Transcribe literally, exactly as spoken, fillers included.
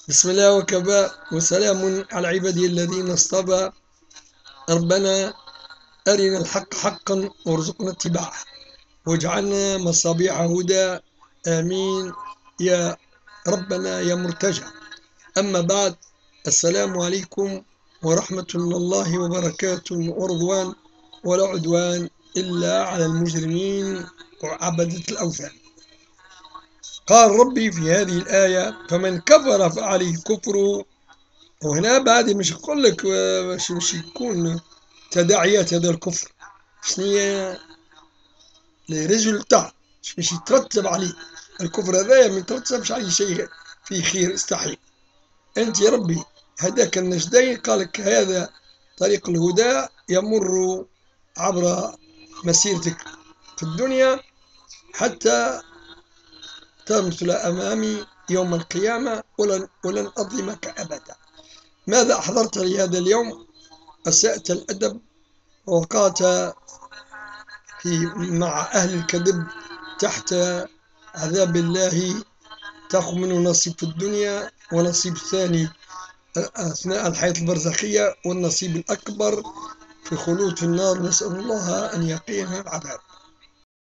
بسم الله وكفى وسلام على عبادي الذين اصطفى. ربنا أرنا الحق حقا وارزقنا اتباعه واجعلنا مصابيح هدى. آمين يا ربنا يا مرتجى. أما بعد، السلام عليكم ورحمة الله وبركاته ورضوان، ولا عدوان إلا على المجرمين وعبدة الأوثان. قال ربي في هذه الآية: فمن كفر فعليه كفره. وهنا بعد مش نقول لك باش باش يكون تداعيات هذا الكفر، شنو هي لي ريزولتا باش يترتب عليه الكفر هذايا، ما يترتبش عليه شيء فيه خير استحي. انت يا ربي هداك النجدين، قالك هذا طريق الهدى يمر عبر مسيرتك في الدنيا حتى تمثل أمامي يوم القيامة، ولن, ولن أظلمك أبدا. ماذا أحضرت لي هذا اليوم؟ أسأت الأدب ووقعت في مع أهل الكذب تحت عذاب الله، تأخذ منه نصيب في الدنيا ونصيب ثاني أثناء الحياة البرزخية، والنصيب الأكبر في خلود في النار. نسأل الله أن يقينا العذاب.